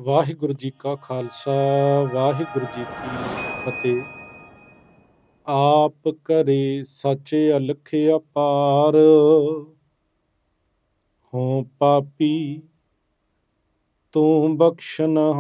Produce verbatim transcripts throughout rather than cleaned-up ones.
ਵਾਹਿਗੁਰੂ ਜੀ ਕਾ ਖਾਲਸਾ ਵਾਹਿਗੁਰੂ ਜੀ ਕੀ ਫਤਿਹ। ਆਪ ਘਰੇ ਸੱਚ ਅਲਖ ਅਪਾਰ, ਹੋਂ ਪਾਪੀ ਤੂੰ ਬਖਸ਼ਨਹਾਰ।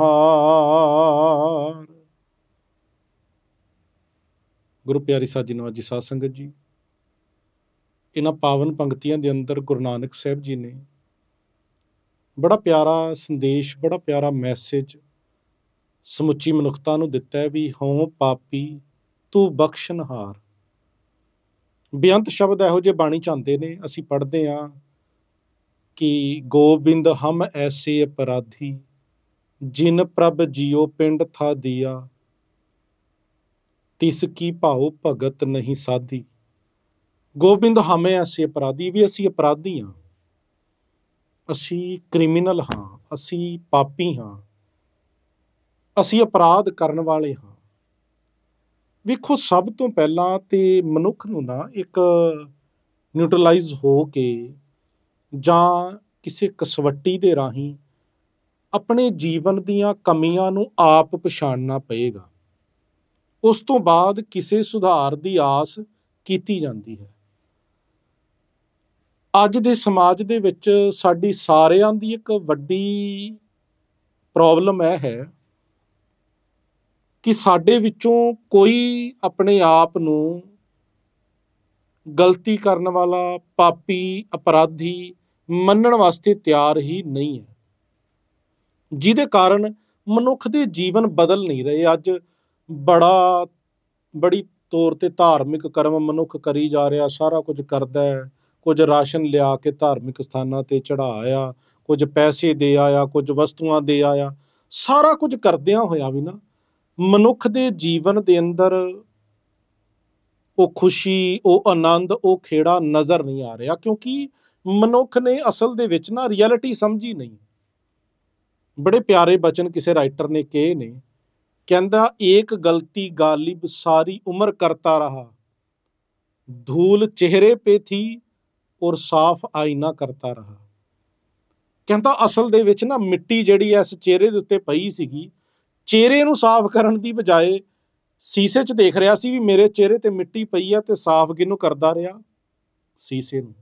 ਗੁਰੂ ਪਿਆਰੀ ਸਾਜੀ ਨਵਾਜੀ ਸਾਧ ਸੰਗਤ ਜੀ, ਇਹਨਾਂ ਪਾਵਨ ਪੰਕਤੀਆਂ ਦੇ ਅੰਦਰ ਗੁਰੂ ਨਾਨਕ ਸਾਹਿਬ ਜੀ ਨੇ ਬੜਾ ਪਿਆਰਾ ਸੰਦੇਸ਼, ਬੜਾ ਪਿਆਰਾ ਮੈਸੇਜ ਸਮੁੱਚੀ ਮਨੁੱਖਤਾ ਨੂੰ ਦਿੱਤਾ ਹੈ ਵੀ ਹੋਂ ਪਾਪੀ ਤੂੰ ਬਖਸ਼ਨਹਾਰ। ਬੇਅੰਤ ਸ਼ਬਦ ਇਹੋ ਜਿਹੇ ਬਾਣੀ ਚ ਆਉਂਦੇ ਨੇ। ਅਸੀਂ ਪੜ੍ਹਦੇ ਹਾਂ ਕਿ ਗੋਬਿੰਦ ਹਮ ਐਸੇ ਅਪਰਾਧੀ, ਜਿਨ ਪ੍ਰਭ ਜੀਓ ਪਿੰਡ ਥਾ ਦਿਆ, ਤਿਸ ਕੀ ਭਾਉ ਭਗਤ ਨਹੀਂ ਸਾਧੀ। ਗੋਬਿੰਦ ਹਮ ਐਸੇ ਅਪਰਾਧੀ, ਵੀ ਅਸੀਂ ਅਪਰਾਧੀ ਹਾਂ, ਅਸੀਂ ਕ੍ਰਿਮੀਨਲ ਹਾਂ, ਅਸੀਂ ਪਾਪੀ ਹਾਂ, ਅਸੀਂ ਅਪਰਾਧ ਕਰਨ ਵਾਲੇ ਹਾਂ। ਵੇਖੋ, ਸਭ ਤੋਂ ਪਹਿਲਾਂ ਤੇ ਮਨੁੱਖ ਨੂੰ ਨਾ ਇੱਕ ਨਿਊਟਰਲਾਈਜ਼ ਹੋ ਕੇ ਜਾਂ ਕਿਸੇ ਕਸਵੱਟੀ ਦੇ ਰਾਹੀਂ ਆਪਣੇ ਜੀਵਨ ਦੀਆਂ ਕਮੀਆਂ ਨੂੰ ਆਪ ਪਛਾਣਨਾ ਪਏਗਾ। ਉਸ ਤੋਂ ਬਾਅਦ ਕਿਸੇ ਸੁਧਾਰ ਦੀ ਆਸ ਕੀਤੀ ਜਾਂਦੀ ਹੈ। ਅੱਜ ਦੇ ਸਮਾਜ ਦੇ ਵਿੱਚ ਸਾਡੀ ਸਾਰਿਆਂ ਦੀ ਇੱਕ ਵੱਡੀ ਪ੍ਰੋਬਲਮ ਇਹ ਹੈ ਕਿ ਸਾਡੇ ਵਿੱਚੋਂ ਕੋਈ ਆਪਣੇ ਆਪ ਨੂੰ ਗਲਤੀ ਕਰਨ ਵਾਲਾ, ਪਾਪੀ, ਅਪਰਾਧੀ ਮੰਨਣ ਵਾਸਤੇ ਤਿਆਰ ਹੀ ਨਹੀਂ ਹੈ, ਜਿਹਦੇ ਕਾਰਨ ਮਨੁੱਖ ਦੇ ਜੀਵਨ ਬਦਲ ਨਹੀਂ ਰਹੇ। ਅੱਜ ਬੜਾ ਬੜੀ ਤੌਰ ਤੇ ਧਾਰਮਿਕ ਕਰਮ ਮਨੁੱਖ ਕਰੀ ਜਾ ਰਿਹਾ, ਸਾਰਾ ਕੁਝ ਕਰਦਾ ਹੈ, ਕੁਝ ਰਾਸ਼ਨ ਲਿਆ ਕੇ ਧਾਰਮਿਕ ਸਥਾਨਾਂ ਤੇ ਚੜਾ ਆਇਆ, ਕੁਝ ਪੈਸੇ ਦੇ ਆਇਆ, ਕੁਝ ਵਸਤੂਆਂ ਦੇ ਆਇਆ। ਸਾਰਾ ਕੁਝ ਕਰਦਿਆਂ ਹੋਇਆ ਵੀ ਨਾ ਮਨੁੱਖ ਦੇ ਜੀਵਨ ਦੇ ਅੰਦਰ ਉਹ ਖੁਸ਼ੀ, ਉਹ ਆਨੰਦ, ਉਹ ਖੇੜਾ ਨਜ਼ਰ ਨਹੀਂ ਆ ਰਿਹਾ, ਕਿਉਂਕਿ ਮਨੁੱਖ ਨੇ ਅਸਲ ਦੇ ਵਿੱਚ ਨਾ ਰਿਐਲਿਟੀ ਸਮਝੀ ਨਹੀਂ। ਬੜੇ ਪਿਆਰੇ ਬਚਨ ਕਿਸੇ ਰਾਈਟਰ ਨੇ ਕਹੇ ਨੇ, ਕਹਿੰਦਾ ਏਕ ਗਲਤੀ ਗਾਲਿਬ ਸਾਰੀ ਉਮਰ ਕਰਤਾ ਰਹਾ, ਧੂਲ ਚਿਹਰੇ ਪੇ ਥੀ ਔਰ ਸਾਫ਼ ਆਈਨਾ ਕਰਤਾ ਰਹਾ। ਕਹਿੰਦਾ ਅਸਲ ਦੇ ਵਿੱਚ ਨਾ ਮਿੱਟੀ ਜਿਹੜੀ ਇਸ ਚਿਹਰੇ ਦੇ ਉੱਤੇ ਪਈ ਸੀਗੀ, ਚਿਹਰੇ ਨੂੰ ਸਾਫ਼ ਕਰਨ ਦੀ ਬਜਾਏ ਸੀਸੇ 'ਚ ਦੇਖ ਰਿਹਾ ਸੀ ਵੀ ਮੇਰੇ ਚਿਹਰੇ ਤੇ ਮਿੱਟੀ ਪਈ ਆ, ਤੇ ਸਾਫ਼ ਕਿਹਨੂੰ ਕਰਦਾ ਰਿਹਾ? ਸੀਸੇ ਨੂੰ।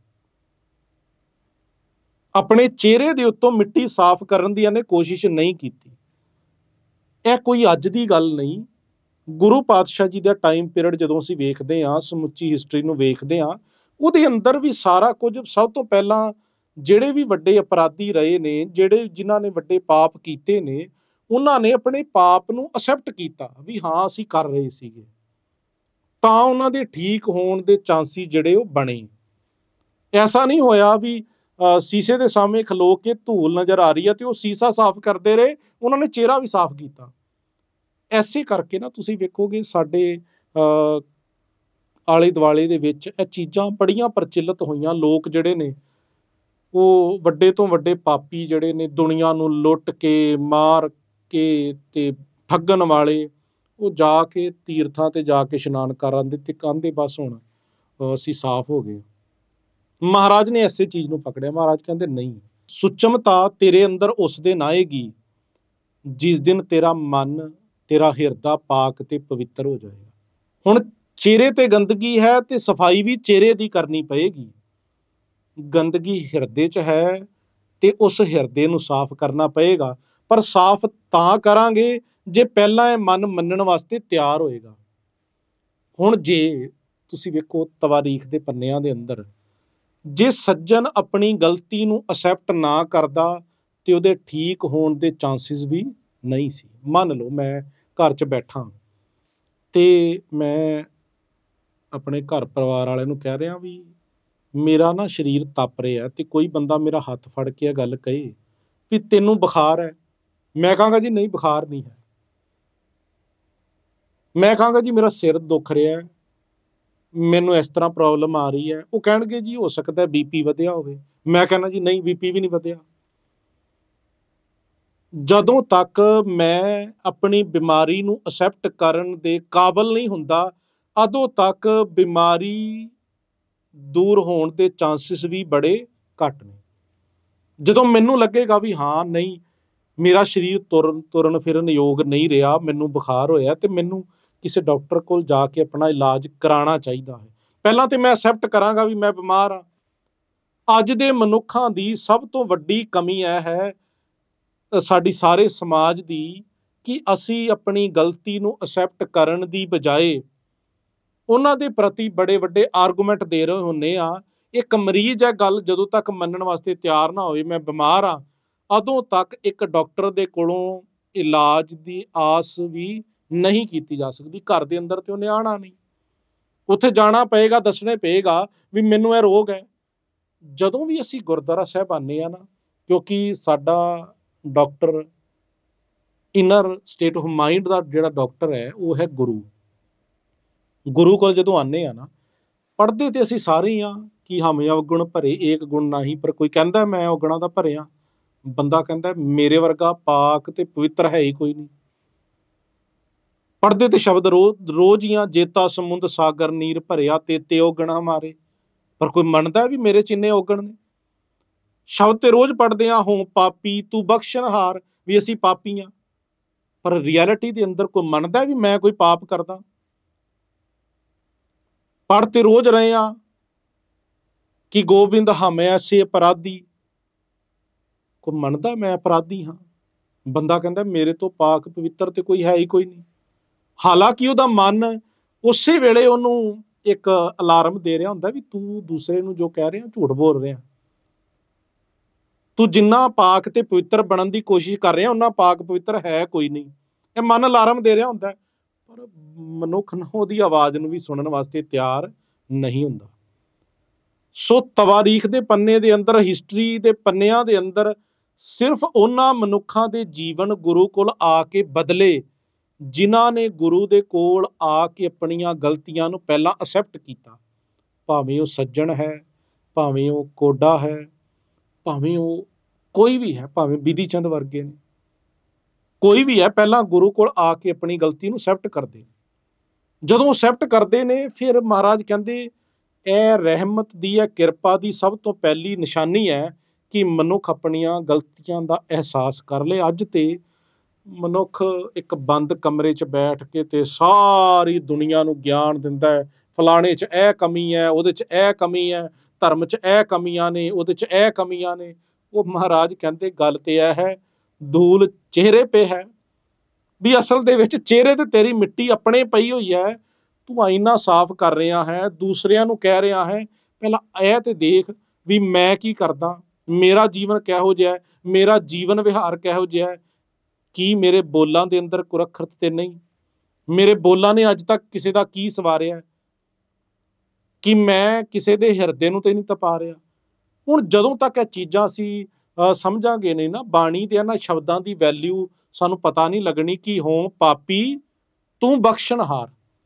ਆਪਣੇ ਚਿਹਰੇ ਦੇ ਉੱਤੋਂ ਮਿੱਟੀ ਸਾਫ਼ ਕਰਨ ਦੀ ਇਹਨੇ ਕੋਸ਼ਿਸ਼ ਨਹੀਂ ਕੀਤੀ। ਇਹ ਕੋਈ ਅੱਜ ਦੀ ਗੱਲ ਨਹੀਂ। ਗੁਰੂ ਪਾਤਸ਼ਾਹ ਜੀ ਦਾ ਟਾਈਮ ਪੀਰੀਅਡ ਜਦੋਂ ਅਸੀਂ ਵੇਖਦੇ ਹਾਂ, ਸਮੁੱਚੀ ਹਿਸਟਰੀ ਨੂੰ ਵੇਖਦੇ ਹਾਂ, ਉਹਦੇ ਅੰਦਰ ਵੀ ਸਾਰਾ ਕੁਝ, ਸਭ ਤੋਂ ਪਹਿਲਾਂ ਜਿਹੜੇ ਵੀ ਵੱਡੇ ਅਪਰਾਧੀ ਰਹੇ ਨੇ, ਜਿਹੜੇ ਜਿਨ੍ਹਾਂ ਨੇ ਵੱਡੇ ਪਾਪ ਕੀਤੇ ਨੇ, ਉਹਨਾਂ ਨੇ ਆਪਣੇ ਪਾਪ ਨੂੰ ਅਸੈਪਟ ਕੀਤਾ ਵੀ ਹਾਂ ਅਸੀਂ ਕਰ ਰਹੇ ਸੀਗੇ, ਤਾਂ ਉਹਨਾਂ ਦੇ ਠੀਕ ਹੋਣ ਦੇ ਚਾਂਸਿਸ ਜਿਹੜੇ ਉਹ ਬਣੇ। ਐਸਾ ਨਹੀਂ ਹੋਇਆ ਵੀ ਸੀਸੇ ਦੇ ਸਾਹਮਣੇ ਖਲੋ ਕੇ ਧੂਲ ਨਜ਼ਰ ਆ ਰਹੀ ਹੈ ਤੇ ਉਹ ਸੀਸਾ ਸਾਫ਼ ਕਰਦੇ ਰਹੇ, ਉਹਨਾਂ ਨੇ ਚਿਹਰਾ ਵੀ ਸਾਫ਼ ਕੀਤਾ। ਐਸੇ ਕਰਕੇ ਨਾ ਤੁਸੀਂ ਵੇਖੋਗੇ ਸਾਡੇ ਅਹ ਆਲੇ ਦੁਆਲੇ ਦੇ ਵਿੱਚ ਇਹ ਚੀਜ਼ਾਂ ਬੜੀਆਂ ਪ੍ਰਚਲਿਤ ਹੋਈਆਂ। ਲੋਕ ਜਿਹੜੇ ਨੇ ਉਹ ਵੱਡੇ ਤੋਂ ਵੱਡੇ ਪਾਪੀ ਜਿਹੜੇ ਨੇ, ਦੁਨੀਆ ਨੂੰ ਲੁੱਟ ਕੇ, ਮਾਰ ਕੇ ਤੇ ਠੱਗਣ ਵਾਲੇ, ਉਹ ਜਾ ਕੇ ਤੀਰਥਾਂ ਤੇ ਜਾ ਕੇ ਇਸ਼ਨਾਨ ਕਰ ਆਉਂਦੇ ਤੇ ਕਹਿੰਦੇ ਬਸ ਹੁਣ ਅਸੀਂ ਸਾਫ਼ ਹੋ ਗਏ। ਮਹਾਰਾਜ ਨੇ ਐਸੇ ਚੀਜ਼ ਨੂੰ ਪਕੜਿਆ। ਮਹਾਰਾਜ ਕਹਿੰਦੇ ਨਹੀਂ, ਸੁਚਮਤਾ ਤੇਰੇ ਅੰਦਰ ਉਸ ਦਿਨ ਆਏਗੀ ਜਿਸ ਦਿਨ ਤੇਰਾ ਮਨ, ਤੇਰਾ ਹਿਰਦਾ ਪਾਕ ਤੇ ਪਵਿੱਤਰ ਹੋ ਜਾਏਗਾ। ਹੁਣ ਚਿਹਰੇ ਤੇ ਗੰਦਗੀ ਹੈ ਤੇ ਸਫਾਈ ਵੀ ਚਿਹਰੇ ਦੀ ਕਰਨੀ ਪਏਗੀ। ਗੰਦਗੀ ਹਿਰਦੇ 'ਚ ਹੈ ਤੇ ਉਸ ਹਿਰਦੇ ਨੂੰ ਸਾਫ਼ ਕਰਨਾ ਪਏਗਾ, ਪਰ ਸਾਫ਼ ਤਾਂ ਕਰਾਂਗੇ ਜੇ ਪਹਿਲਾਂ ਇਹ ਮਨ ਮੰਨਣ ਵਾਸਤੇ ਤਿਆਰ ਹੋਏਗਾ। ਹੁਣ ਜੇ ਤੁਸੀਂ ਵੇਖੋ ਤਵਾਰੀਖ ਦੇ ਪੰਨਿਆਂ ਦੇ ਅੰਦਰ, ਜੇ ਸੱਜਣ ਆਪਣੀ ਗਲਤੀ ਨੂੰ ਅਸੈਪਟ ਨਾ ਕਰਦਾ ਤੇ ਉਹਦੇ ਠੀਕ ਹੋਣ ਦੇ ਚਾਂਸਿਸ ਵੀ ਨਹੀਂ ਸੀ। ਮੰਨ ਲਓ ਮੈਂ ਘਰ 'ਚ ਬੈਠਾ ਤੇ ਮੈਂ ਆਪਣੇ ਘਰ ਪਰਿਵਾਰ ਵਾਲਿਆਂ ਨੂੰ ਕਹਿ ਰਿਹਾ ਵੀ ਮੇਰਾ ਨਾ ਸਰੀਰ ਤਪ ਰਿਹਾ, ਤੇ ਕੋਈ ਬੰਦਾ ਮੇਰਾ ਹੱਥ ਫੜ ਕੇ ਇਹ ਗੱਲ ਕਹੇ ਵੀ ਤੈਨੂੰ ਬੁਖਾਰ ਹੈ, ਮੈਂ ਕਹਾਂਗਾ ਜੀ ਨਹੀਂ ਬੁਖਾਰ ਨਹੀਂ ਹੈ। ਮੈਂ ਕਹਾਂਗਾ ਜੀ ਮੇਰਾ ਸਿਰ ਦੁਖ ਰਿਹਾ, ਮੈਨੂੰ ਇਸ ਤਰ੍ਹਾਂ ਪ੍ਰੋਬਲਮ ਆ ਰਹੀ ਹੈ। ਉਹ ਕਹਿਣਗੇ ਜੀ ਹੋ ਸਕਦਾ ਬੀਪੀ ਵਧਿਆ ਹੋਵੇ। ਮੈਂ ਕਹਿੰਦਾ ਜੀ ਨਹੀਂ, ਬੀਪੀ ਵੀ ਨਹੀਂ ਵਧਿਆ। ਜਦੋਂ ਤੱਕ ਮੈਂ ਆਪਣੀ ਬਿਮਾਰੀ ਨੂੰ ਅਸੈਪਟ ਕਰਨ ਦੇ ਕਾਬਲ ਨਹੀਂ ਹੁੰਦਾ, ਉਦੋਂ ਤੱਕ ਬਿਮਾਰੀ ਦੂਰ ਹੋਣ ਦੇ ਚਾਂਸਿਸ ਵੀ ਬੜੇ ਘੱਟ ਨੇ। ਜਦੋਂ ਮੈਨੂੰ ਲੱਗੇਗਾ ਵੀ ਹਾਂ ਨਹੀਂ ਮੇਰਾ ਸਰੀਰ ਤੁਰਨ ਤੁਰਨ ਫਿਰਨ ਯੋਗ ਨਹੀਂ ਰਿਹਾ, ਮੈਨੂੰ ਬੁਖਾਰ ਹੋਇਆ ਤੇ ਮੈਨੂੰ ਕਿਸੇ ਡਾਕਟਰ ਕੋਲ ਜਾ ਕੇ ਆਪਣਾ ਇਲਾਜ ਕਰਾਉਣਾ ਚਾਹੀਦਾ ਹੈ। ਪਹਿਲਾਂ ਤੇ ਮੈਂ ਐਕਸੈਪਟ ਕਰਾਂਗਾ ਵੀ ਮੈਂ ਬਿਮਾਰ ਹਾਂ। ਅੱਜ ਦੇ ਮਨੁੱਖਾਂ ਦੀ ਸਭ ਤੋਂ ਵੱਡੀ ਕਮੀ ਇਹ ਹੈ, ਸਾਡੀ ਸਾਰੇ ਸਮਾਜ ਦੀ, ਕਿ ਅਸੀਂ ਆਪਣੀ ਗਲਤੀ ਨੂੰ ਐਕਸੈਪਟ ਕਰਨ ਦੀ ਬਜਾਏ ਉਹਨਾਂ ਦੇ ਪ੍ਰਤੀ ਬੜੇ ਵੱਡੇ ਆਰਗੂਮੈਂਟ ਦੇ ਰਹੇ ਹੁੰਦੇ ਆ। ਇੱਕ ਮਰੀਜ਼ ਹੈ, ਗੱਲ ਜਦੋਂ ਤੱਕ ਮੰਨਣ ਵਾਸਤੇ ਤਿਆਰ ਨਾ ਹੋਵੇ ਮੈਂ ਬਿਮਾਰ ਹਾਂ, ਉਦੋਂ ਤੱਕ ਇੱਕ ਡਾਕਟਰ ਦੇ ਕੋਲੋਂ ਇਲਾਜ ਦੀ ਆਸ ਵੀ ਨਹੀਂ ਕੀਤੀ ਜਾ ਸਕਦੀ। ਘਰ ਦੇ ਅੰਦਰ ਤੇ ਉਹਨੇ ਆਉਣਾ ਨਹੀਂ, ਉੱਥੇ ਜਾਣਾ ਪਏਗਾ, ਦੱਸਣੇ ਪਏਗਾ ਵੀ ਮੈਨੂੰ ਇਹ ਰੋਗ ਹੈ। ਜਦੋਂ ਵੀ ਅਸੀਂ ਗੁਰਦੁਆਰਾ ਸਾਹਿਬ ਆਉਂਦੇ ਹਾਂ ਨਾ, ਕਿਉਂਕਿ ਸਾਡਾ doctor inner state of mind ਦਾ ਜਿਹੜਾ ਡਾਕਟਰ ਹੈ ਉਹ ਹੈ ਗੁਰੂ। ਗੁਰੂ ਕੋਲ ਜਦੋਂ ਆਉਂਦੇ ਆ ਨਾ, ਪੜ੍ਹਦੇ ਤੇ ਅਸੀਂ ਸਾਰੇ ਹੀ ਹਾਂ ਕਿ ਹਮੇ ਅਵਗੁਣ ਭਰੇ ਏਕ ਗੁਣ ਨਾਹੀ, ਪਰ ਕੋਈ ਕਹਿੰਦਾ ਮੈਂ ਔਗੁਣਾਂ ਦਾ ਭਰਿਆ, ਬੰਦਾ ਕਹਿੰਦਾ ਮੇਰੇ ਵਰਗਾ ਪਾਕ ਤੇ ਪਵਿੱਤਰ ਹੈ ਹੀ ਕੋਈ ਨਹੀਂ। ਪੜ੍ਹਦੇ ਤੇ ਸ਼ਬਦ ਰੋਜ਼ ਰੋਜ਼ ਹੀ ਆ, ਜੇਤਾ ਸਮੁੰਦ ਸਾਗਰ ਨੀਰ ਭਰਿਆ ਤੇਤੇ ਔਗੁਣਾ ਮਾਰੇ, ਪਰ ਕੋਈ ਮੰਨਦਾ ਵੀ ਮੇਰੇ ਚ ਇੰਨੇ ਔਗਣ ਨੇ। ਸ਼ਬਦ ਤੇ ਰੋਜ਼ ਪੜ੍ਹਦੇ ਆ, ਹੋਂ ਪਾਪੀ ਤੂੰ ਬਖਸ਼ਣਹਾਰ, ਵੀ ਅਸੀਂ ਪਾਪੀ ਆ, ਪਰ ਰਿਐਲਿਟੀ ਦੇ ਅੰਦਰ ਕੋਈ ਮੰਨਦਾ ਵੀ ਮੈਂ ਕੋਈ ਪਾਪ ਕਰਦਾ। ਪੜ੍ਹ ਤੇ ਰੋਜ਼ ਰਹੇ ਆ ਕਿ ਗੋਬਿੰਦ ਹਮੇ ਐਸੇ ਅਪਰਾਧੀ, ਕੋਈ ਮੰਨਦਾ ਮੈਂ ਅਪਰਾਧੀ ਹਾਂ। ਬੰਦਾ ਕਹਿੰਦਾ ਮੇਰੇ ਤੋਂ ਪਾਕ ਪਵਿੱਤਰ ਤੇ ਕੋਈ ਹੈ ਹੀ ਕੋਈ ਨਹੀਂ। ਹਾਲਾਂਕਿ ਉਹਦਾ ਮਨ ਉਸੇ ਵੇਲੇ ਉਹਨੂੰ ਇੱਕ ਅਲਾਰਮ ਦੇ ਰਿਹਾ ਹੁੰਦਾ ਵੀ ਤੂੰ ਦੂਸਰੇ ਨੂੰ ਜੋ ਕਹਿ ਰਿਹਾ ਝੂਠ ਬੋਲ ਰਿਹਾ, ਤੂੰ ਜਿੰਨਾ ਪਾਕ ਤੇ ਪਵਿੱਤਰ ਬਣਨ ਦੀ ਕੋਸ਼ਿਸ਼ ਕਰ ਰਿਹਾ ਉਹਨਾਂ ਪਾਕ ਪਵਿੱਤਰ ਹੈ ਕੋਈ ਨਹੀਂ। ਇਹ ਮਨ ਅਲਾਰਮ ਦੇ ਰਿਹਾ ਹੁੰਦਾ, ਪਰ ਮਨੁੱਖ ਨਾ ਉਹਦੀ ਆਵਾਜ਼ ਨੂੰ ਵੀ ਸੁਣਨ ਵਾਸਤੇ ਤਿਆਰ ਨਹੀਂ ਹੁੰਦਾ। ਸੋ ਤਵਾਰੀਖ ਦੇ ਪੰਨੇ ਦੇ ਅੰਦਰ, ਹਿਸਟਰੀ ਦੇ ਪੰਨਿਆਂ ਦੇ ਅੰਦਰ ਸਿਰਫ ਉਹਨਾਂ ਮਨੁੱਖਾਂ ਦੇ ਜੀਵਨ ਗੁਰੂ ਕੋਲ ਆ ਕੇ ਬਦਲੇ ਜਿਨ੍ਹਾਂ ਨੇ ਗੁਰੂ ਦੇ ਕੋਲ ਆ ਕੇ ਆਪਣੀਆਂ ਗਲਤੀਆਂ ਨੂੰ ਪਹਿਲਾਂ ਅਸੈਪਟ ਕੀਤਾ। ਭਾਵੇਂ ਉਹ ਸੱਜਣ ਹੈ, ਭਾਵੇਂ ਉਹ ਕੋਡਾ ਹੈ, ਭਾਵੇਂ ਉਹ ਕੋਈ ਵੀ ਹੈ, ਭਾਵੇਂ ਬਿਧੀ ਚੰਦ ਵਰਗੇ ਨੇ, ਕੋਈ ਵੀ ਹੈ, ਪਹਿਲਾਂ ਗੁਰੂ ਕੋਲ ਆ ਕੇ ਆਪਣੀ ਗਲਤੀ ਨੂੰ ਅਸੈਪਟ ਕਰਦੇ। ਜਦੋਂ ਅਸੈਪਟ ਕਰਦੇ ਨੇ ਫਿਰ ਮਹਾਰਾਜ ਕਹਿੰਦੇ ਇਹ ਰਹਿਮਤ ਦੀ, ਇਹ ਕਿਰਪਾ ਦੀ ਸਭ ਤੋਂ ਪਹਿਲੀ ਨਿਸ਼ਾਨੀ ਹੈ ਕਿ ਮਨੁੱਖ ਆਪਣੀਆਂ ਗਲਤੀਆਂ ਦਾ ਅਹਿਸਾਸ ਕਰ ਲਏ। ਅੱਜ ਤੇ ਮਨੁੱਖ ਇੱਕ ਬੰਦ ਕਮਰੇ 'ਚ ਬੈਠ ਕੇ ਤੇ ਸਾਰੀ ਦੁਨੀਆ ਨੂੰ ਗਿਆਨ ਦਿੰਦਾ ਹੈ, ਫਲਾਣੇ 'ਚ ਇਹ ਕਮੀ ਹੈ, ਉਹਦੇ 'ਚ ਇਹ ਕਮੀ ਹੈ, ਧਰਮ 'ਚ ਇਹ ਕਮੀਆਂ ਨੇ, ਉਹਦੇ 'ਚ ਇਹ ਕਮੀਆਂ ਨੇ। ਉਹ ਮਹਾਰਾਜ ਕਹਿੰਦੇ ਗੱਲ ਤੇ ਇਹ ਹੈ, ਧੂਲ ਚਿਹਰੇ 'ਤੇ ਹੈ, ਵੀ ਅਸਲ ਦੇ ਵਿੱਚ ਚਿਹਰੇ ਤੇ ਤੇਰੀ ਮਿੱਟੀ ਆਪਣੇ ਪਈ ਹੋਈ ਹੈ। ਤੂੰ ਆਈਨਾ ਸਾਫ਼ ਕਰ ਰਿਹਾ ਹੈ, ਦੂਸਰਿਆਂ ਨੂੰ ਕਹਿ ਰਿਹਾ ਹੈ ਪਹਿਲਾਂ ਇਹ ਤੇ ਦੇਖ ਵੀ ਮੈਂ ਕੀ ਕਰਦਾ, ਮੇਰਾ ਜੀਵਨ ਕਿਹੋ ਜਿਹਾ, ਮੇਰਾ ਜੀਵਨ ਵਿਹਾਰ ਕਿਹੋ ਜਿਹਾ, ਕੀ ਮੇਰੇ ਬੋਲਾਂ ਦੇ ਅੰਦਰ ਕੁਰਖਰਤ ਤੇ ਨਹੀਂ, ਮੇਰੇ ਬੋਲਾਂ ਨੇ ਅੱਜ ਤੱਕ ਕਿਸੇ ਦਾ ਕੀ ਸਵਾਰਿਆ, ਕਿ ਮੈਂ ਕਿਸੇ ਦੇ ਹਿਰਦੇ ਨੂੰ ਤੇ ਨਹੀਂ ਤਪਾ ਰਿਹਾ। ਹੁਣ ਜਦੋਂ ਤੱਕ ਇਹ ਚੀਜ਼ਾਂ ਅਸੀਂ ਸਮਝਾਂਗੇ ਨਹੀਂ ਨਾ, ਬਾਣੀ ਦੇ ਇਹਨਾਂ ਸ਼ਬਦਾਂ ਦੀ ਵੈਲਿਊ ਸਾਨੂੰ ਪਤਾ ਨਹੀਂ ਲੱਗਣੀ ਕਿ ਹੋਂ ਪਾਪੀ ਤੂੰ ਬਖਸ਼ਣਹਾਰ।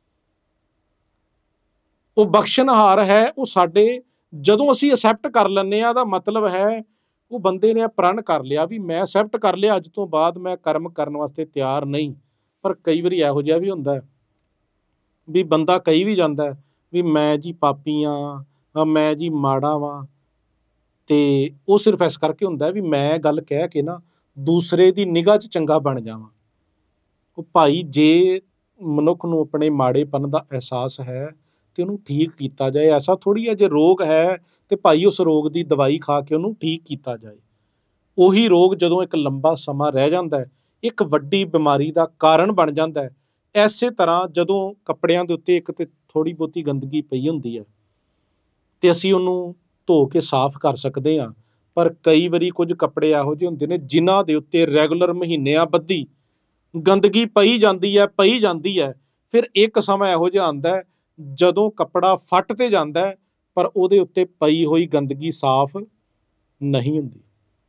ਉਹ ਬਖਸ਼ਣਹਾਰ ਹੈ, ਉਹ ਸਾਡੇ ਜਦੋਂ ਅਸੀਂ ਅਸੈਪਟ ਕਰ ਲੈਂਦੇ ਹਾਂ, ਦਾ ਮਤਲਬ ਹੈ ਉਹ ਬੰਦੇ ਨੇ ਪ੍ਰਣ ਕਰ ਲਿਆ ਵੀ ਮੈਂ ਅਸੈਪਟ ਕਰ ਲਿਆ, ਅੱਜ ਤੋਂ ਬਾਅਦ ਮੈਂ ਕਰਮ ਕਰਨ ਵਾਸਤੇ ਤਿਆਰ ਨਹੀਂ। ਪਰ ਕਈ ਵਾਰੀ ਇਹੋ ਜਿਹਾ ਵੀ ਹੁੰਦਾ ਵੀ ਬੰਦਾ ਕਹੀ ਵੀ ਜਾਂਦਾ ਵੀ ਮੈਂ ਜੀ ਪਾਪੀ ਹਾਂ, ਮੈਂ ਜੀ ਮਾੜਾ ਵਾਂ, ਤੇ ਉਹ ਸਿਰਫ ਇਸ ਕਰਕੇ ਹੁੰਦਾ ਵੀ ਮੈਂ ਗੱਲ ਕਹਿ ਕੇ ਨਾ ਦੂਸਰੇ ਦੀ ਨਿਗਾਹ 'ਚ ਚੰਗਾ ਬਣ ਜਾਵਾਂ। ਉਹ ਭਾਈ ਜੇ ਮਨੁੱਖ ਨੂੰ ਆਪਣੇ ਮਾੜੇਪਨ ਦਾ ਅਹਿਸਾਸ ਹੈ ਤੇ ਉਹਨੂੰ ਠੀਕ ਕੀਤਾ ਜਾਏ। ਐਸਾ ਥੋੜ੍ਹੀ ਹੈ ਜੇ ਰੋਗ ਹੈ ਤੇ ਭਾਈ ਉਸ ਰੋਗ ਦੀ ਦਵਾਈ ਖਾ ਕੇ ਉਹਨੂੰ ਠੀਕ ਕੀਤਾ ਜਾਏ। ਉਹੀ ਰੋਗ ਜਦੋਂ ਇੱਕ ਲੰਬਾ ਸਮਾਂ ਰਹਿ ਜਾਂਦਾ ਹੈ, ਇੱਕ ਵੱਡੀ ਬਿਮਾਰੀ ਦਾ ਕਾਰਨ ਬਣ ਜਾਂਦਾ ਹੈ। ਐਸੇ ਤਰ੍ਹਾਂ ਜਦੋਂ ਕੱਪੜਿਆਂ ਦੇ ਉੱਤੇ ਇੱਕ ਤੇ ਥੋੜ੍ਹੀ ਬਹੁਤੀ ਗੰਦਗੀ ਪਈ ਹੁੰਦੀ ਹੈ ਤੇ ਅਸੀਂ ਉਹਨੂੰ ਧੋ ਕੇ ਸਾਫ਼ ਕਰ ਸਕਦੇ ਹਾਂ, ਪਰ ਕਈ ਵਾਰੀ ਕੁਝ ਕੱਪੜੇ ਇਹੋ ਜਿਹੇ ਹੁੰਦੇ ਨੇ ਜਿਨ੍ਹਾਂ ਦੇ ਉੱਤੇ ਰੈਗੂਲਰ ਮਹੀਨਿਆਂ ਬੱਧੀ ਗੰਦਗੀ ਪਈ ਜਾਂਦੀ ਹੈ ਪਈ ਜਾਂਦੀ ਹੈ ਫਿਰ ਇੱਕ ਸਮਾਂ ਇਹੋ ਜਿਹਾ ਆਉਂਦਾ ਜਦੋਂ ਕੱਪੜਾ ਫੱਟ ਤੇ ਜਾਂਦਾ ਪਰ ਉਹਦੇ ਉੱਤੇ ਪਈ ਹੋਈ ਗੰਦਗੀ ਸਾਫ਼ ਨਹੀਂ ਹੁੰਦੀ।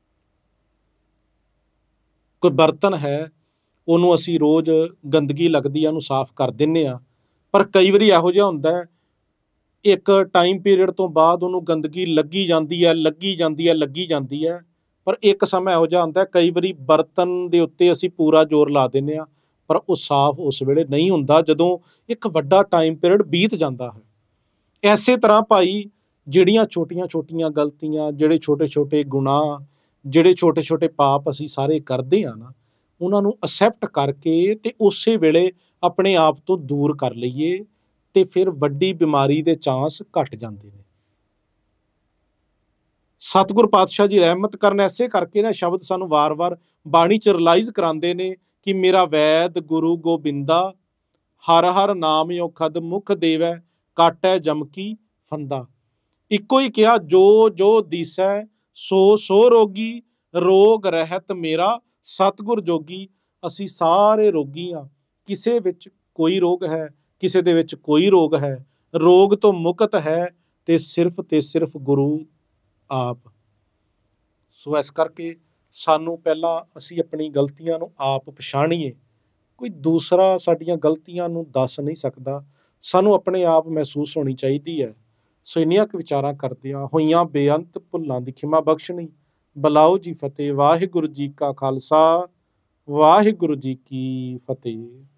ਕੋਈ ਬਰਤਨ ਹੈ, ਉਹਨੂੰ ਅਸੀਂ ਰੋਜ਼ ਗੰਦਗੀ ਲੱਗਦੀ ਆ ਉਹਨੂੰ ਸਾਫ਼ ਕਰ ਦਿੰਦੇ ਹਾਂ, ਪਰ ਕਈ ਵਾਰੀ ਇਹੋ ਜਿਹਾ ਹੁੰਦਾ ਇੱਕ ਟਾਈਮ ਪੀਰੀਅਡ ਤੋਂ ਬਾਅਦ ਉਹਨੂੰ ਗੰਦਗੀ ਲੱਗੀ ਜਾਂਦੀ ਹੈ ਲੱਗੀ ਜਾਂਦੀ ਹੈ ਲੱਗੀ ਜਾਂਦੀ ਹੈ ਪਰ ਇੱਕ ਸਮਾਂ ਇਹੋ ਜਿਹਾ ਹੁੰਦਾ ਕਈ ਵਾਰੀ ਬਰਤਨ ਦੇ ਉੱਤੇ ਅਸੀਂ ਪੂਰਾ ਜ਼ੋਰ ਲਾ ਦਿੰਦੇ ਹਾਂ ਪਰ ਉਹ ਸਾਫ਼ ਉਸ ਵੇਲੇ ਨਹੀਂ ਹੁੰਦਾ ਜਦੋਂ ਇੱਕ ਵੱਡਾ ਟਾਈਮ ਪੀਰੀਅਡ ਬੀਤ ਜਾਂਦਾ ਹੈ। ਐਸੇ ਤਰ੍ਹਾਂ ਭਾਈ ਜਿਹੜੀਆਂ ਛੋਟੀਆਂ ਛੋਟੀਆਂ ਗਲਤੀਆਂ, ਜਿਹੜੇ ਛੋਟੇ ਛੋਟੇ ਗੁਨਾਹ, ਜਿਹੜੇ ਛੋਟੇ ਛੋਟੇ ਪਾਪ ਅਸੀਂ ਸਾਰੇ ਕਰਦੇ ਆ ਨਾ, ਉਹਨਾਂ ਨੂੰ ਅਸੈਪਟ ਕਰਕੇ ਤੇ ਉਸੇ ਵੇਲੇ ਆਪਣੇ ਆਪ ਤੋਂ ਦੂਰ ਕਰ ਲਈਏ ਤੇ ਫਿਰ ਵੱਡੀ ਬਿਮਾਰੀ ਦੇ ਚਾਂਸ ਘਟ ਜਾਂਦੇ ਨੇ। ਸਤਿਗੁਰ ਪਾਤਸ਼ਾਹ ਜੀ ਰਹਿਮਤ ਕਰਨ ਐਸੇ ਕਰਕੇ ਨਾ ਸ਼ਬਦ ਸਾਨੂੰ ਵਾਰ-ਵਾਰ ਬਾਣੀ ਚ ਰਿਲਾਈਜ਼ ਕਰਾਉਂਦੇ ਨੇ ਕਿ ਮੇਰਾ ਵੈਦ ਗੁਰੂ ਗੋਬਿੰਦਾ, ਹਰ ਹਰ ਨਾਮ ਔਖਦ ਮੁਖ ਦੇਵੈ, ਕਾਟੈ ਜਮਕੀ ਫੰਦਾ। ਇੱਕੋ ਹੀ ਕਿਹਾ, ਜੋ ਜੋ ਦੀਸੈ ਸੋ ਸੋ ਰੋਗੀ, ਰੋਗ ਰਹਿਤ ਮੇਰਾ ਸਤਿਗੁਰ ਜੋਗੀ। ਅਸੀਂ ਸਾਰੇ ਰੋਗੀ ਹਾਂ, ਕਿਸੇ ਵਿੱਚ ਕੋਈ ਰੋਗ ਹੈ, ਕਿਸੇ ਦੇ ਵਿੱਚ ਕੋਈ ਰੋਗ ਹੈ। ਰੋਗ ਤੋਂ ਮੁਕਤ ਹੈ ਤੇ ਸਿਰਫ ਤੇ ਸਿਰਫ ਗੁਰੂ ਆਪ। ਸੋ ਇਸ ਕਰਕੇ ਸਾਨੂੰ ਪਹਿਲਾਂ ਅਸੀਂ ਆਪਣੀ ਗਲਤੀਆਂ ਨੂੰ ਆਪ ਪਛਾਣੀਏ। ਕੋਈ ਦੂਸਰਾ ਸਾਡੀਆਂ ਗਲਤੀਆਂ ਨੂੰ ਦੱਸ ਨਹੀਂ ਸਕਦਾ, ਸਾਨੂੰ ਆਪਣੇ ਆਪ ਮਹਿਸੂਸ ਹੋਣੀ ਚਾਹੀਦੀ ਹੈ। ਸੋ ਇੰਨੀਆਂ ਕੁ ਵਿਚਾਰਾਂ ਕਰਦਿਆਂ ਹੋਈਆਂ ਬੇਅੰਤ ਭੁੱਲਾਂ ਦੀ ਖਿਮਾ ਬਖਸ਼ਣੀ। ਬਲਾਓ ਜੀ ਫਤਿਹ। ਵਾਹਿਗੁਰੂ ਜੀ ਕਾ ਖਾਲਸਾ, ਵਾਹਿਗੁਰੂ ਜੀ ਕੀ ਫਤਿਹ।